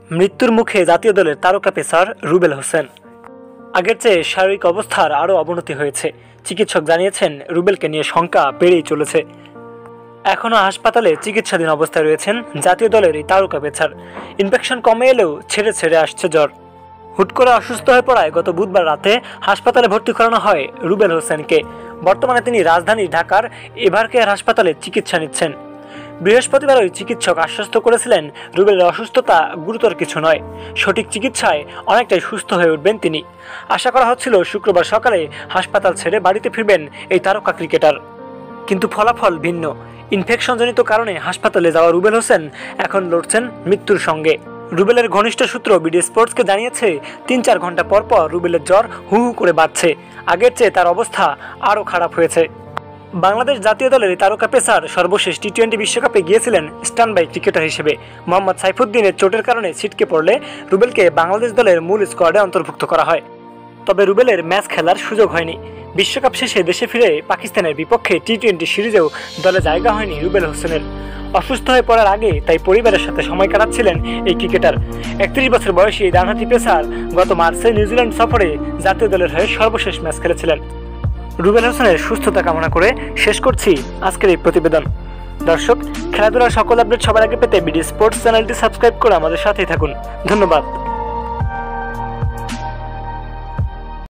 মৃত্যুর মুখে জাতীয় দলের তারকা পেসার রুবেল হোসেন। আগের চেয়ে শারীরিক অবস্থার আরও অবনতি হয়েছে। চিকিৎসক জানিয়েছেন রুবেলকে নিয়ে শঙ্কা বেড়েই চলেছে। এখনও হাসপাতালে চিকিৎসাধীন অবস্থায় রয়েছেন জাতীয় দলের এই তারকা পেসার। ইনফেকশন কমে এলেও ছেড়ে ছেড়ে আসছে জ্বর। হুট করে অসুস্থ হয়ে পড়ায় গত বুধবার রাতে হাসপাতালে ভর্তি করানো হয় রুবেল হোসেনকে। বর্তমানে তিনি রাজধানী ঢাকার এভারকেয়ার হাসপাতালে চিকিৎসা নিচ্ছেন। বৃহস্পতিবার ওই চিকিৎসক আশ্বস্ত করেছিলেন রুবেলের অসুস্থতা গুরুতর কিছু নয়, সঠিক চিকিৎসায় অনেকটাই সুস্থ হয়ে উঠবেন তিনি। আশা করা হচ্ছিল শুক্রবার সকালে হাসপাতাল ছেড়ে বাড়িতে ফিরবেন এই তারকা ক্রিকেটার, কিন্তু ফলাফল ভিন্ন। ইনফেকশনজনিত কারণে হাসপাতালে যাওয়া রুবেল হোসেন এখন লড়ছেন মৃত্যুর সঙ্গে। রুবেলের ঘনিষ্ঠ সূত্র বিডি স্পোর্টসকে জানিয়েছে ৩-৪ ঘন্টা পর পর রুবেলের জ্বর হু হু করে বাড়ছে। আগের চেয়ে তার অবস্থা আরও খারাপ হয়েছে। বাংলাদেশ জাতীয় দলের তারকা পেসার সর্বশেষ টি-20 বিশ্বকাপে গিয়েছিলেন স্ট্যান্ড বাই ক্রিকেটার হিসেবে। মোহাম্মদ সাইফুদ্দিনের চোটের কারণে ছিটকে পড়লে রুবেলকে বাংলাদেশ দলের মূল স্কোয়াডে অন্তর্ভুক্ত করা হয়। তবে রুবেলের ম্যাচ খেলার সুযোগ হয়নি। বিশ্বকাপ শেষে দেশে ফিরে পাকিস্তানের বিপক্ষে টি-20 সিরিজেও দলে জায়গা হয়নি রুবেল হোসেনের। অসুস্থ হয়ে পড়ার আগে তাই পরিবারের সাথে সময় কাটাচ্ছিলেন এই ক্রিকেটার। 31 বছর বয়সী এই ডানহাতি পেসার গত মার্চে নিউজিল্যান্ড সফরে জাতীয় দলের হয়ে সর্বশেষ ম্যাচ খেলেছিলেন। রুবেল হোসেনের সুস্থতা কামনা করে শেষ করছি আজকের এই প্রতিবেদন। দর্শক, খেলাধুলার সকল আপডেট সবার আগে পেতে বিডি স্পোর্টস চ্যানেলটি সাবস্ক্রাইব করে আমাদের সাথেই থাকুন। ধন্যবাদ।